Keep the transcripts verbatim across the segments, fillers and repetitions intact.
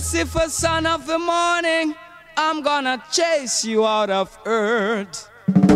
Lucifer, son of the morning, I'm gonna chase you out of earth.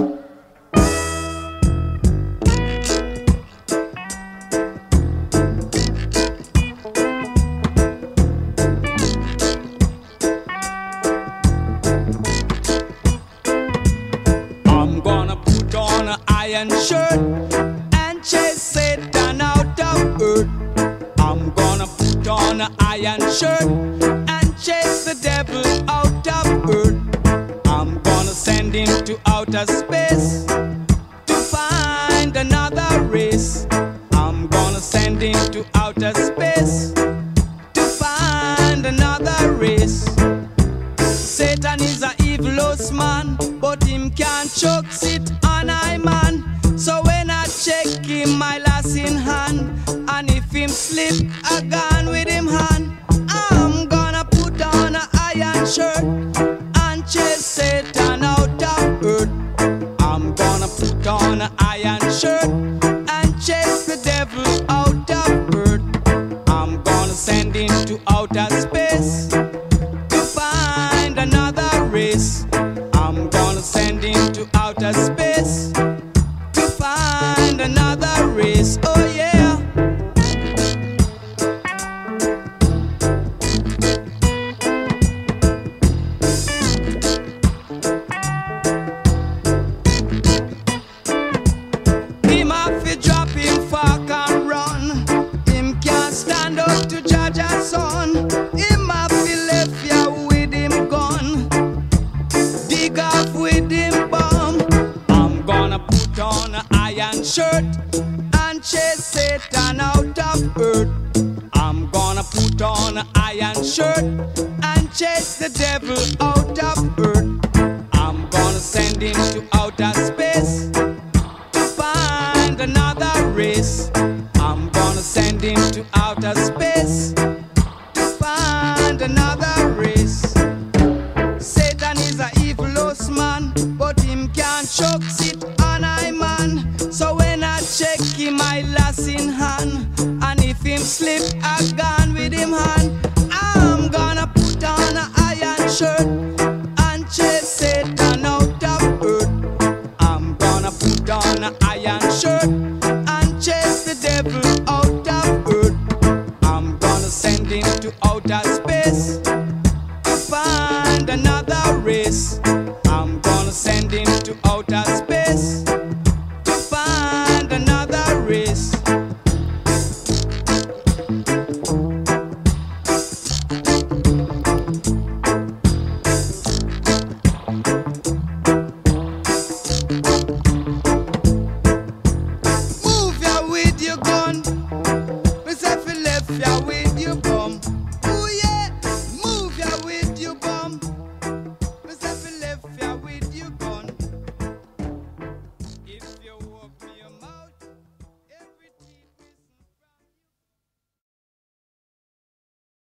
I'm gonna put on an iron shirt and chase Satan out of earth. I'm gonna put on an iron shirt and chase the devil out of earth. I'm gonna send him to outer space to find another race. I'm gonna send him to outer space to find another race. Satan is a evilous man, but him can't choke sit on I man. So when I check him, my lass in hand, and if him slip a gun with him hand, I'm gonna put on an iron shirt and chase Satan out of earth. I'm gonna put on an iron shirt and chase the devil out of earth. I'm gonna send him to outer space to find another race. I'm gonna send him to outer space to find another race. Oh yeah. Him have to drop him fork and run. Him can't stand up to judge a son. Him have to left ya with him gun, dig off with him bomb. I'm gonna put on an iron shirt and chase Satan out of earth. I'm gonna put on an iron shirt and chase the devil out of earth. I'm gonna send him to outer space to find another race. I'm gonna send him to outer space to find another race. Satan is a evilous man, but him can't choke sit on I man. So when I check him, I lass in hand, and if him slip a gun with him hand, I'm gonna put on an iron shirt and chase Satan out of earth. I'm gonna put on an iron shirt and chase the devil out of earth. I'm gonna send him to outer space to find another race. I'm gonna send him to outer space to find another race.